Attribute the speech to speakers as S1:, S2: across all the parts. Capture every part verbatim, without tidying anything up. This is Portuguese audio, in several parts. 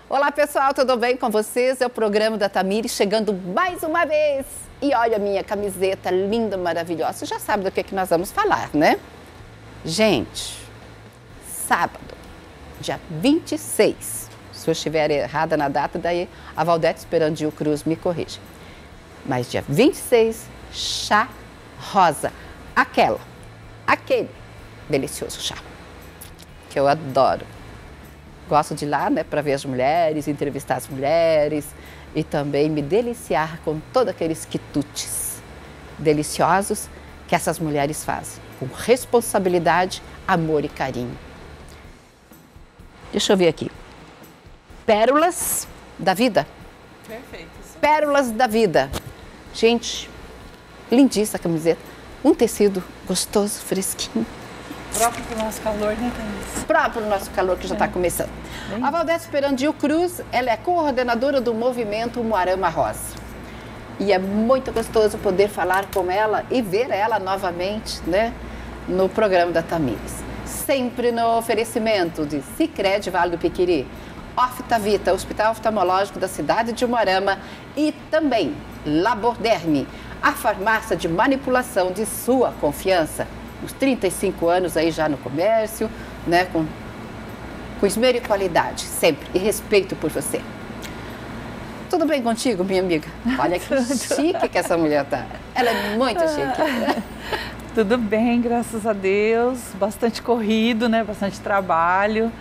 S1: Olá pessoal, tudo bem com vocês? É o programa da Tamires chegando mais uma vez. E olha a minha camiseta linda, maravilhosa. Você já sabe do que, que nós vamos falar, né? Gente, sábado, dia vinte e seis. Se eu estiver errada na data, daí a Valdete Esperandio Cruz me corrige. Mas dia vinte e seis, chá rosa. Aquela, aquele delicioso chá que eu adoro. Gosto de ir lá, né, para ver as mulheres, entrevistar as mulheres e também me deliciar com todos aqueles quitutes deliciosos que essas mulheres fazem, com responsabilidade, amor e carinho. Deixa eu ver aqui. Pérolas da vida.
S2: Perfeito.
S1: Pérolas da vida. Gente, lindíssima a camiseta. Um tecido gostoso, fresquinho.
S2: Próprio para o nosso calor, né, Thaís?
S1: Próprio para o nosso calor que já está é. começando. Bem... A Valdete Esperandio Cruz, ela é coordenadora do movimento Umuarama Rosa. E é muito gostoso poder falar com ela e ver ela novamente, né, no programa da Tamires. Sempre no oferecimento de Sicredi Vale do Piquiri, Oftavita, Hospital Oftalmológico da cidade de Umuarama e também Laborderme, a farmácia de manipulação de sua confiança. Uns trinta e cinco anos aí já no comércio, né, com, com esmero e qualidade, sempre, e respeito por você. Tudo bem contigo, minha amiga? Olha que chique que essa mulher tá. Ela é muito chique.
S2: Tudo bem, graças a Deus. Bastante corrido, né, bastante trabalho.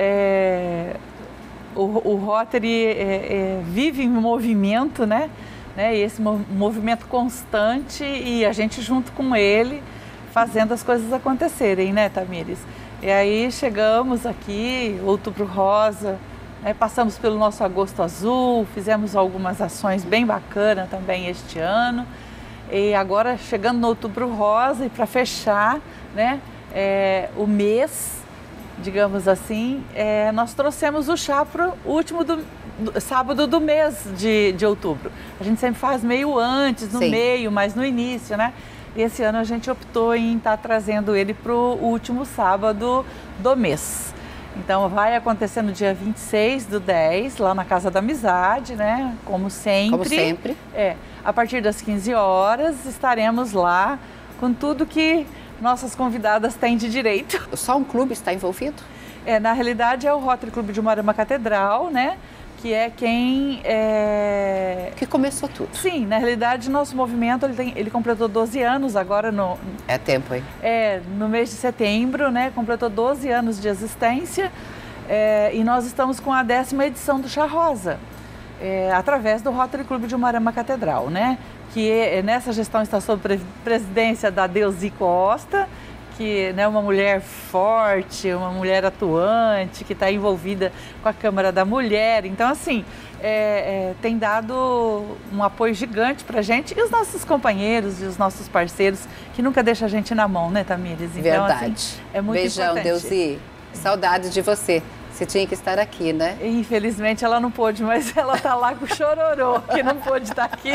S2: É... O, o Rotary é, é, vive em movimento, né? né? E esse movimento constante e a gente junto com ele, fazendo as coisas acontecerem, né, Tamires? E aí chegamos aqui, Outubro Rosa, né, passamos pelo nosso Agosto Azul, fizemos algumas ações bem bacanas também este ano. E agora chegando no Outubro Rosa e para fechar, né, é, o mês, digamos assim, é, nós trouxemos o chá para o último do, do, sábado do mês de, de outubro. A gente sempre faz meio antes, no Sim. meio, mas no início, né? E esse ano a gente optou em estar trazendo ele para o último sábado do mês. Então vai acontecer no dia vinte e seis do dez, lá na Casa da Amizade, né? Como sempre.
S1: Como sempre.
S2: É, a partir das quinze horas estaremos lá com tudo que nossas convidadas têm de direito.
S1: Só um clube está envolvido?
S2: É, na realidade é o Rotary Clube de Umuarama Catedral, né? Que é quem... É...
S1: Que começou tudo.
S2: Sim, na realidade nosso movimento ele, tem, ele completou doze anos agora no...
S1: É tempo, hein?
S2: É, no mês de setembro, né? Completou doze anos de existência é, e nós estamos com a décima edição do Chá Rosa, é, através do Rotary Clube de Umuarama Catedral, né? Que é, nessa gestão está sob presidência da Deusi Costa, que é, né, uma mulher forte, uma mulher atuante, que está envolvida com a Câmara da Mulher. Então, assim, é, é, tem dado um apoio gigante para a gente e os nossos companheiros e os nossos parceiros, que nunca deixam a gente na mão, né, Tamires? Então,
S1: verdade.
S2: Assim, é muito
S1: Beijão,
S2: importante.
S1: Deusi. Saudade de você. Você tinha que estar aqui, né?
S2: Infelizmente ela não pôde, mas ela está lá com o chororô, que não pôde estar aqui.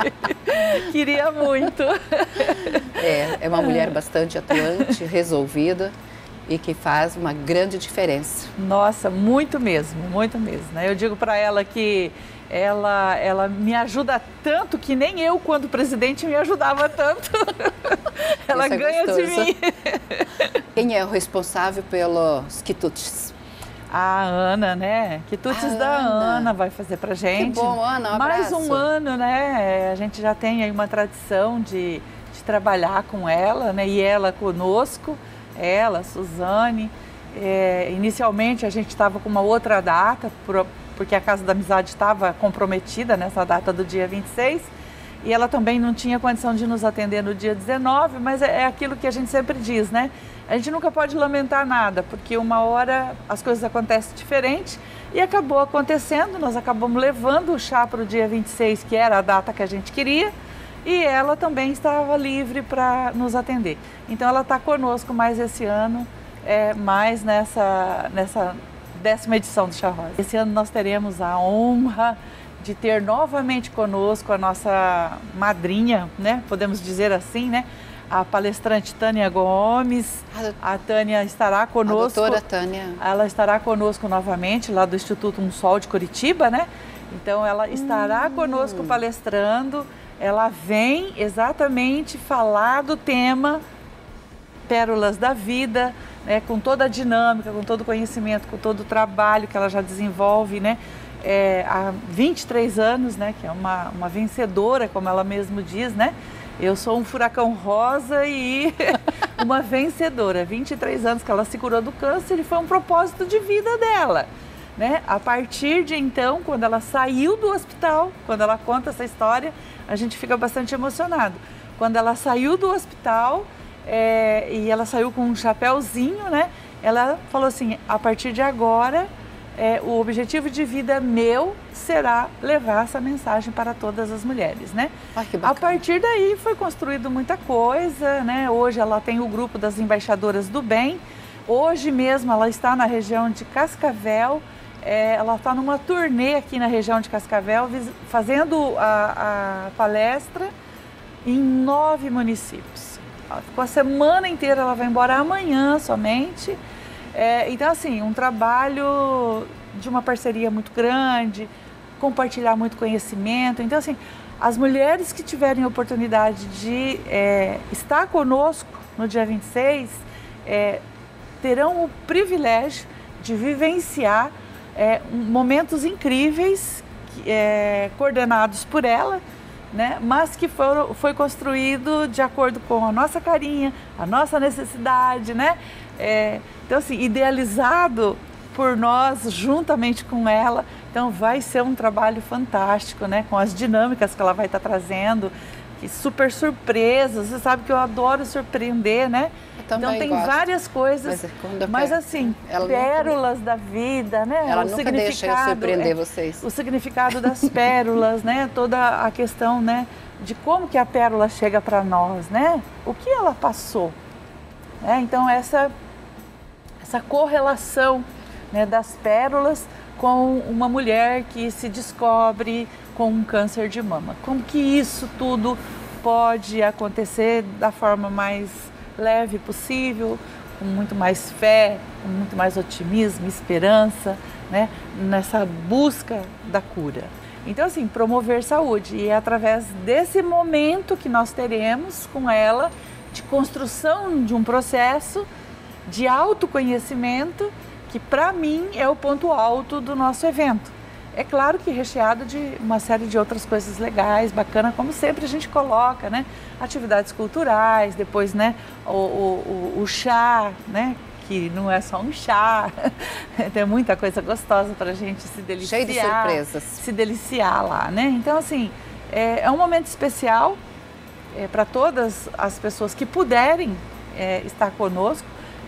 S2: Queria muito.
S1: É, é uma mulher bastante atuante, resolvida e que faz uma grande diferença.
S2: Nossa, muito mesmo, muito mesmo. Né? Eu digo para ela que ela, ela me ajuda tanto que nem eu, quando presidente, me ajudava tanto. Ela
S1: Isso é
S2: ganha
S1: gostoso.
S2: de mim.
S1: Quem é o responsável pelos quitutes?
S2: A Ana, né? Quitutes da
S1: Ana.
S2: Ana vai fazer pra gente.
S1: Que bom, Ana, um
S2: Mais
S1: abraço.
S2: um ano, né? A gente já tem aí uma tradição de, de trabalhar com ela, né? E ela conosco, ela, Suzane. É, inicialmente a gente estava com uma outra data, por, porque a Casa da Amizade estava comprometida nessa data do dia vinte e seis. E ela também não tinha condição de nos atender no dia dezenove, mas é, é aquilo que a gente sempre diz, né? A gente nunca pode lamentar nada, porque uma hora as coisas acontecem diferente e acabou acontecendo, nós acabamos levando o chá para o dia vinte e seis, que era a data que a gente queria, e ela também estava livre para nos atender. Então ela está conosco mais esse ano, é, mais nessa, nessa décima edição do Chá Rosa. Esse ano nós teremos a honra de ter novamente conosco a nossa madrinha, né? Podemos dizer assim, né? a palestrante Tânia Gomes. A Tânia estará conosco.
S1: A doutora Tânia.
S2: Ela estará conosco novamente, lá do Instituto Um Sol de Curitiba, né? Então, ela estará hum. conosco palestrando. Ela vem exatamente falar do tema Pérolas da Vida, né? Com toda a dinâmica, com todo o conhecimento, com todo o trabalho que ela já desenvolve, né? É, há vinte e três anos, né? Que é uma, uma vencedora, como ela mesmo diz, né? Eu sou um furacão rosa e uma vencedora. vinte e três anos que ela se curou do câncer e foi um propósito de vida dela, né? A partir de então, quando ela saiu do hospital, quando ela conta essa história, a gente fica bastante emocionado. Quando ela saiu do hospital é, e ela saiu com um chapéuzinho, né? Ela falou assim, a partir de agora, é, o objetivo de vida meu será levar essa mensagem para todas as mulheres, né?
S1: Ai, que
S2: bacana. A partir daí foi construído muita coisa, né? Hoje ela tem o grupo das embaixadoras do bem. Hoje mesmo ela está na região de Cascavel. É, ela está numa turnê aqui na região de Cascavel, fazendo a, a palestra em nove municípios. Ela ficou a semana inteira, ela vai embora amanhã somente. É, então, assim, um trabalho de uma parceria muito grande, compartilhar muito conhecimento. Então, assim, as mulheres que tiverem a oportunidade de é, estar conosco no dia vinte e seis, é, terão o privilégio de vivenciar É, momentos incríveis, é, coordenados por ela, né? Mas que foram, foi construído de acordo com a nossa carinha, a nossa necessidade, né? É, então, assim, idealizado por nós, juntamente com ela. Então, vai ser um trabalho fantástico, né? Com as dinâmicas que ela vai estar trazendo, que super surpresas. Você sabe que eu adoro surpreender, né? Então tem gosto. várias coisas, mas, mas assim, ela pérolas nunca, da vida, né?
S1: Ela
S2: o
S1: nunca deixa eu surpreender é, vocês.
S2: O significado das pérolas, né? Toda a questão, né? De como que a pérola chega para nós, né? O que ela passou, né? Então essa essa correlação, né, das pérolas com uma mulher que se descobre com um câncer de mama. Como que isso tudo pode acontecer da forma mais leve possível, com muito mais fé, com muito mais otimismo, esperança, né, nessa busca da cura. Então, assim, promover saúde, e é através desse momento que nós teremos com ela, de construção de um processo de autoconhecimento, que para mim é o ponto alto do nosso evento. É claro que recheado de uma série de outras coisas legais, bacana, como sempre a gente coloca, né? Atividades culturais, depois, né, o, o, o chá, né? Que não é só um chá, tem muita coisa gostosa para a gente se deliciar.
S1: Cheio de surpresas.
S2: Se deliciar lá, né? Então, assim, é, é um momento especial é, para todas as pessoas que puderem é, estar conosco.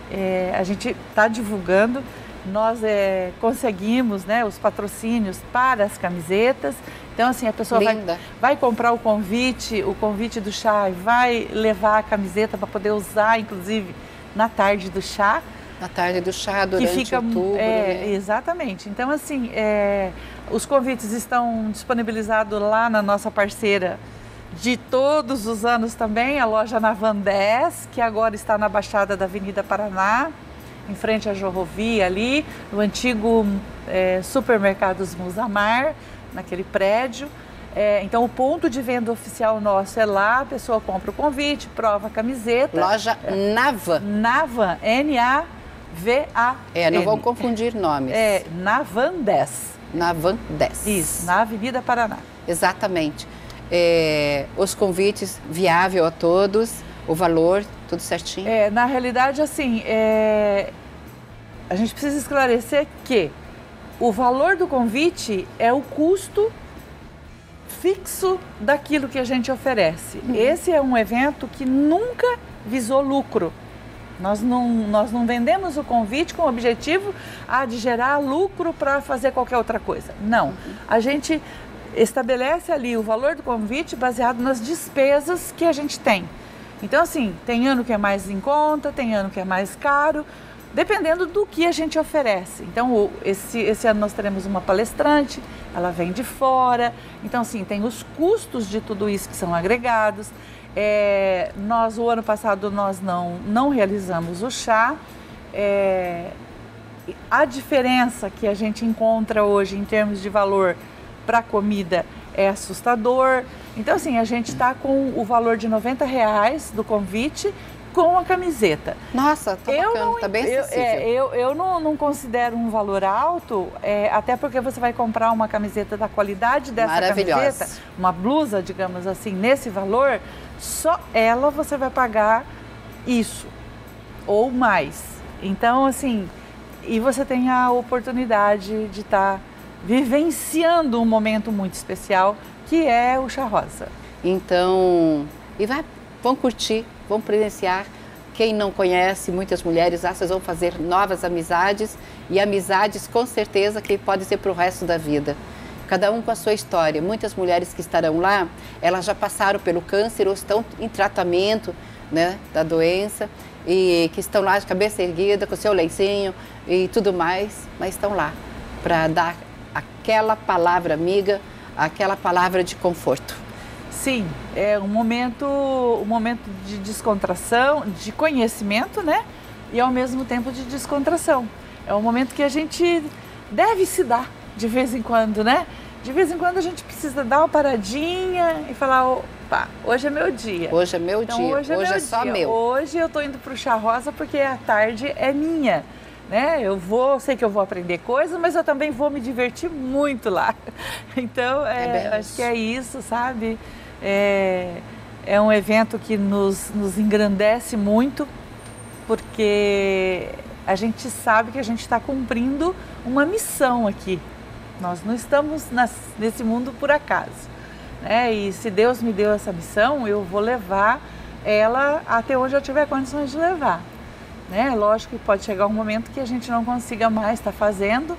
S2: É, a gente está divulgando. Nós é, conseguimos, né, os patrocínios para as camisetas. Então, assim, a pessoa vai, vai comprar o convite, o convite do chá, e vai levar a camiseta para poder usar, inclusive, na tarde do chá.
S1: Na tarde do chá, durante
S2: que fica,
S1: outubro.
S2: É,
S1: né?
S2: Exatamente. Então, assim, é, os convites estão disponibilizados lá na nossa parceira de todos os anos também, a loja Navan dez, que agora está na Baixada da Avenida Paraná, em frente à Jorrovia ali, no antigo é, supermercados Musamar, naquele prédio. É, então o ponto de venda oficial nosso é lá, a pessoa compra o convite, prova a camiseta.
S1: Loja Navan.
S2: Navan, N A V A N.
S1: É, não vou confundir nomes.
S2: É, Navan dez.
S1: Navan dez.
S2: Isso, na Avenida Paraná.
S1: Exatamente. É, os convites viável a todos, o valor, tudo certinho?
S2: É, na realidade, assim, é, a gente precisa esclarecer que o valor do convite é o custo fixo daquilo que a gente oferece. Uhum. Esse é um evento que nunca visou lucro. Nós não, nós não vendemos o convite com o objetivo ah, de gerar lucro para fazer qualquer outra coisa. Não. Uhum. A gente estabelece ali o valor do convite baseado nas despesas que a gente tem. Então, assim, tem ano que é mais em conta, tem ano que é mais caro, dependendo do que a gente oferece. Então, esse, esse ano nós teremos uma palestrante, ela vem de fora. Então, assim, tem os custos de tudo isso que são agregados. É, nós, o ano passado, nós não, não realizamos o chá. É, a diferença que a gente encontra hoje em termos de valor para a comida é assustador. Então, assim, a gente está com o valor de noventa reais do convite com a camiseta.
S1: Nossa, tá
S2: eu
S1: bacana,
S2: não,
S1: tá bem
S2: eu,
S1: acessível.
S2: é, eu, eu não, não considero um valor alto, é, até porque você vai comprar uma camiseta da qualidade dessa camiseta, uma blusa, digamos assim, nesse valor, só ela você vai pagar isso, ou mais. Então, assim, e você tem a oportunidade de estar tá vivenciando um momento muito especial, que é o Chá Rosa.
S1: Então, e vai, vão curtir, vão presenciar. Quem não conhece, muitas mulheres lá, vocês vão fazer novas amizades, e amizades com certeza que podem ser para o resto da vida. Cada um com a sua história. Muitas mulheres que estarão lá, elas já passaram pelo câncer ou estão em tratamento, né, da doença, e que estão lá de cabeça erguida, com o seu lencinho e tudo mais, mas estão lá para dar aquela palavra amiga, aquela palavra de conforto.
S2: Sim, é um momento, um momento de descontração, de conhecimento, né? E ao mesmo tempo de descontração. É um momento que a gente deve se dar de vez em quando, né? De vez em quando a gente precisa dar uma paradinha e falar, opa, hoje é meu dia.
S1: Hoje é meu
S2: então,
S1: dia,
S2: hoje é,
S1: hoje
S2: meu
S1: é só
S2: dia.
S1: meu.
S2: Hoje eu tô indo pro Chá Rosa porque a tarde é minha. Né? Eu vou, sei que eu vou aprender coisas, mas eu também vou me divertir muito lá. Então, é, é acho que é isso, sabe? É, é um evento que nos, nos engrandece muito, porque a gente sabe que a gente está cumprindo uma missão aqui. Nós não estamos nas, nesse mundo por acaso, né? E se Deus me deu essa missão, eu vou levar ela até onde eu tiver condições de levar. Né? Lógico que pode chegar um momento que a gente não consiga mais estar fazendo,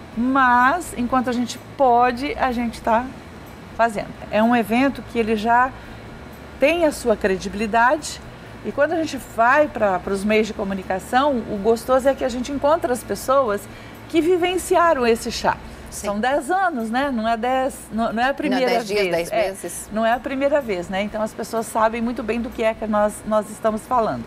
S2: mas enquanto a gente pode, a gente está fazendo. É um evento que ele já tem a sua credibilidade, e quando a gente vai para os meios de comunicação, o gostoso é que a gente encontra as pessoas que vivenciaram esse chá. Sim. São dez anos, né? Não é dez, não, não é a primeira
S1: não, dez
S2: vez.
S1: Dias, dez
S2: é,
S1: vezes.
S2: Não é a primeira vez, né? Então as pessoas sabem muito bem do que é que nós, nós estamos falando.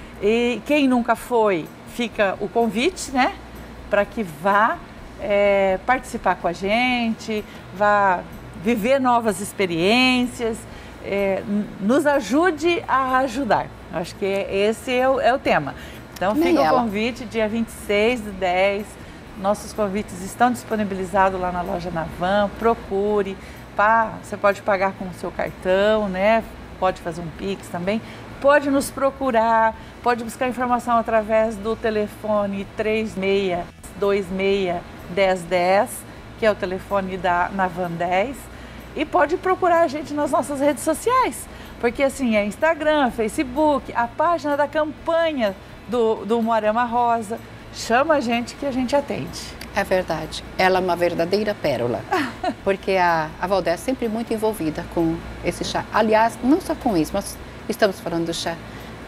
S2: E quem nunca foi, fica o convite, né? Para que vá é, participar com a gente, vá viver novas experiências, é, nos ajude a ajudar. Acho que esse é o, é o tema. Então
S1: Nem
S2: fica
S1: ela.
S2: o convite, dia vinte e seis do dez, nossos convites estão disponibilizados lá na loja Navan, procure, pá, você pode pagar com o seu cartão, né? Pode fazer um Pix também, pode nos procurar, pode buscar informação através do telefone três seis dois seis, um zero um zero, que é o telefone da Navan dez, e pode procurar a gente nas nossas redes sociais, porque assim, é Instagram, Facebook, a página da campanha do, do Moarama Rosa, chama a gente que a gente atende.
S1: É verdade, ela é uma verdadeira pérola, porque a, a Valdez é sempre muito envolvida com esse chá. Aliás, não só com isso, mas estamos falando do chá.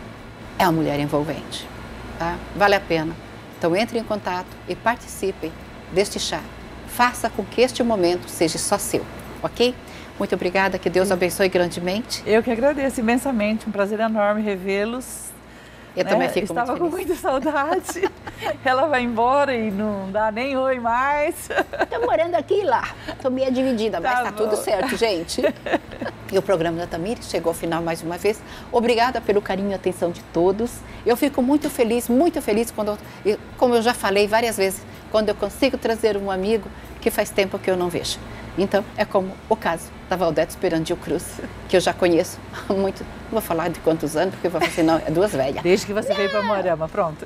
S1: É uma mulher envolvente, tá? Vale a pena. Então entre em contato e participem deste chá. Faça com que este momento seja só seu, ok? Muito obrigada, que Deus abençoe grandemente.
S2: Eu que agradeço imensamente, um prazer enorme revê-los.
S1: Eu
S2: né?
S1: também fico
S2: Estava
S1: muito
S2: com
S1: feliz.
S2: muita saudade. Ela vai embora e não dá nem oi mais.
S1: Estou morando aqui e lá. Estou meio dividida, mas
S2: Tá
S1: tá
S2: bom.
S1: tudo certo, gente. E o programa da Tamires chegou ao final mais uma vez. Obrigada pelo carinho e atenção de todos. Eu fico muito feliz, muito feliz, quando, eu, como eu já falei várias vezes, quando eu consigo trazer um amigo que faz tempo que eu não vejo. Então, é como o caso da Valdete Esperandio Cruz, que eu já conheço há muito, não vou falar de quantos anos, porque eu vou falar assim, não, é duas velhas.
S2: Desde que você veio para Moarama, pronto.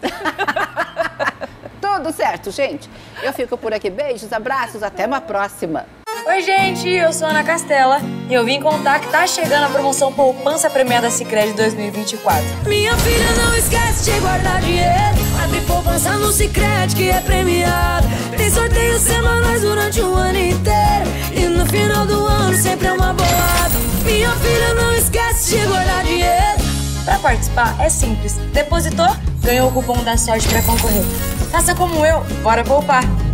S1: Tudo certo, gente. Eu fico por aqui. Beijos, abraços, até uma próxima.
S3: Oi, gente, eu sou a Ana Castela e eu vim contar que tá chegando a promoção Poupança Premiada Sicredi dois mil e vinte e quatro.
S4: Minha filha, não esquece de guardar dinheiro. Abre poupança no Sicredi que é premiado. Tem sorteios semanais durante o ano inteiro. E no final do ano sempre é uma bolada. Minha filha, não esquece de guardar dinheiro.
S3: Pra participar é simples. Depositou, ganhou o cupom da sorte pra concorrer. Faça como eu, bora poupar!